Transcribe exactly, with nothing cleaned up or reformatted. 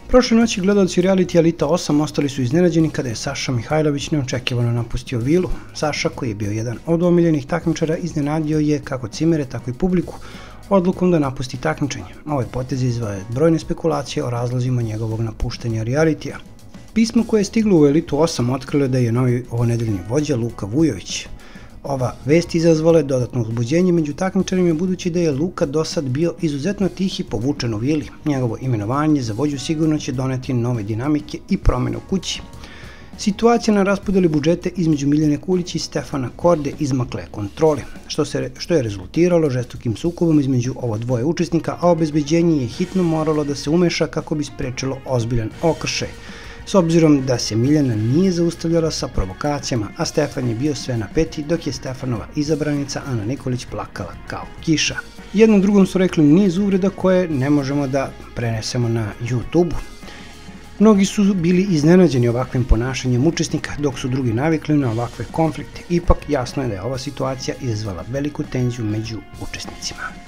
Prošle noći gledaoci reality Elita osam ostali su iznenađeni kada je Saša Mihajlović neočekivano napustio vilu. Saša, koji je bio jedan od omiljenih takmičara, iznenadio je kako cimere, tako i publiku odlukom da napusti takmičenje. Ovaj potez izveo brojne spekulacije o razlozima njegovog napuštanja realitija. Pismo koje je stiglo u Elitu osam otkrilo da je novi ovonedeljni vođa Luka Vujović. Ova vest izazvala je dodatno uzbuđenje među takmičarima budući da je Luka do sad bio izuzetno tih i povučen u vili. Njegovo imenovanje za vođu sigurno će doneti nove dinamike i promjene u kući. Situacija na raspodeli budžete između Miljane Kulić i Stefana Korde izmakla je kontroli, što, se, što je rezultiralo žestokim sukobom između ovo dvoje učesnika, a obezbeđenje je hitno moralo da se umeša kako bi sprečilo ozbiljan okršaj. S obzirom da se Miljana nije zaustavljala sa provokacijama, a Stefan je bio sve napeti, dok je Stefanova izabranica Ana Nikolić plakala kao kiša. Jednom drugom su rekli niz uvreda koje ne možemo da prenesemo na YouTube-u. Mnogi su bili iznenađeni ovakvim ponašanjem učesnika, dok su drugi navikli na ovakve konflikte. Ipak jasno je da je ova situacija izazvala veliku tenziju među učesnicima.